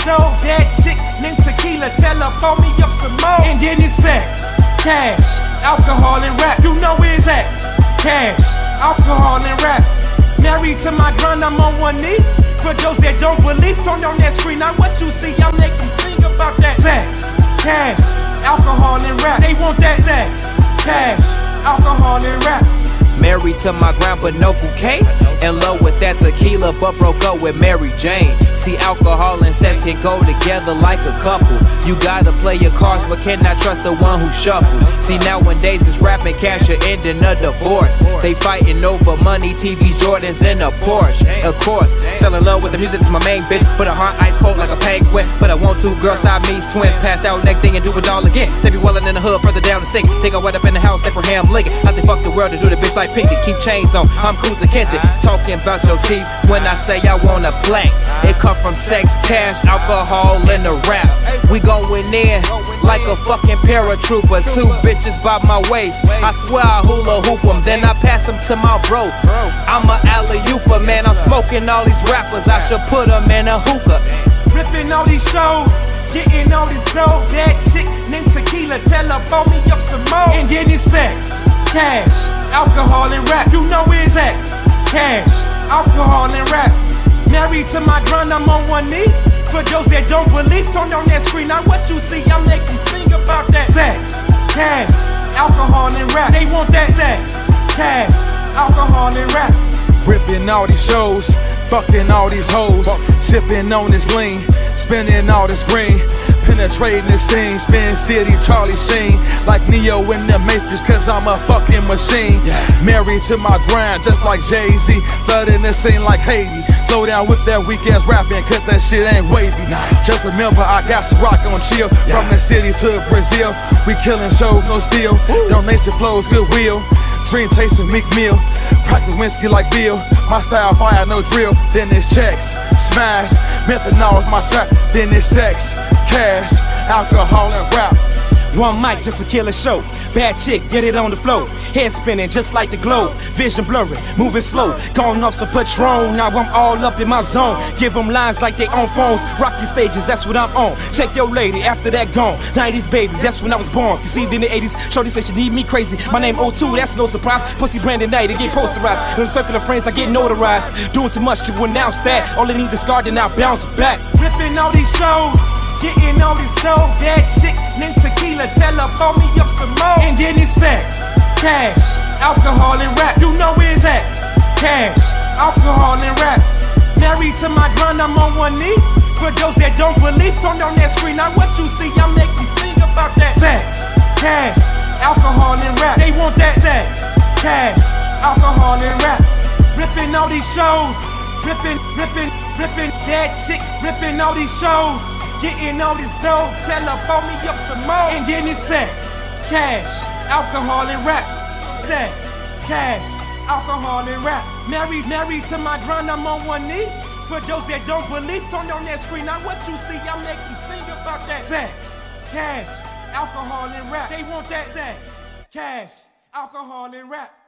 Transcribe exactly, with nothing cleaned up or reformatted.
dough. Bad chick named Tequila, tell her pour me up some more. And then it's sex, cash, alcohol and rap. You know it's sex, cash, alcohol and rap. Married to my grind, I'm on one knee. For those that don't believe, turn on that screen. Now what you see, I'll make you sing about that. Sex, cash, alcohol and rap. They want that sex, cash, alcohol and rap. Married to my grind but no bouquet. In love with that tequila but broke up with Mary Jane. See, alcohol and sex can go together like a couple. You gotta play your cards but cannot trust the one who shuffles. See, nowadays it's rap and cash are ending a divorce. They fighting over money, T Vs, Jordans, and a Porsche. Of course, fell in love with the music, it's my main bitch. Put her heart ice cold like a penguin. But I want two girls, Siamese twins. Passed out next day and do it all again. They be wellin' in the hood, further down the sink. Think I went up in the house, Abraham Lincoln. I say fuck the world to do the bitch like Pinky. Keep chains on, I'm cool to Kent. Talking about your teeth when I say I want a blank. It come from sex, cash, alcohol, and the rap. We going in like a fucking paratrooper. Two bitches by my waist. I swear I hula hoop them, then I pass them to my bro. I'm a alley-ooper, man. I'm smoking all these rappers. I should put them in a hookah. Ripping all these shows, getting all this dough. Bad chick named Tequila, tell her pour me up some more. And then it's sex, cash, alcohol and rap. You know it's sex, cash, alcohol and rap. Married to my grind, I'm on one knee. For those that don't believe, turn on that screen. Now what you see, I'll make you sing about that. Sex, cash, alcohol and rap. They want that sex, cash, alcohol and rap. Ripping all these shows, fucking all these hoes, sipping on this lean, spending all this green. Penetrating the scene, Spin City, Charlie Sheen. Like Neo in the Matrix, cause I'm a fucking machine. Married to my grind, just like Jay-Z. Flooding the scene like Haiti. Slow down with that weak ass rapping, cause that shit ain't wavy. Just remember, I got some rock on chill. From the city to Brazil, we killing shows, no steel. Donation flows, goodwill. Dream chasing Meek Mill. Crack the whiskey like Bill. My style fire, no drill. Then it's checks, smash. Methanol is my strap. Then it's sex, cash, alcohol and rap. One mic, just to kill a show. Bad chick, get it on the floor. Head spinning just like the globe. Vision blurry, moving slow. Going off some Patron, now I'm all up in my zone. Give them lines like they on phones. Rocky stages, that's what I'm on. Check your lady, after that gone. nineties baby, that's when I was born. Conceived in the eighties, shorty said she need me crazy. My name O two, that's no surprise. Pussy Brandon Knight, it get posterized. In the circle of friends, I get notarized. Doing too much to announce that. All I need is guard and I'll bounce back. Ripping all these shows, getting all this dough. Bad chick named Tequila, tell her pour me up some more. And then it's sex, cash, alcohol and rap. You know it's sex, cash, alcohol and rap. Married to my grind, I'm on one knee. For those that don't believe, turn on that screen. Now what you see, I'll make you sing about that. Sex, cash, alcohol and rap. They want that sex, cash, alcohol and rap. Ripping all these shows, ripping, ripping, ripping. That chick, ripping all these shows. Getting all this dough, tell her pour me up some more. And then it's sex, cash, alcohol and rap. Sex, cash, alcohol and rap. Married, married to my grind, I'm on one knee. For those that don't believe, turn on that screen. Now what you see, I'll make you sing about that. Sex, cash, alcohol and rap. They want that sex, cash, alcohol and rap.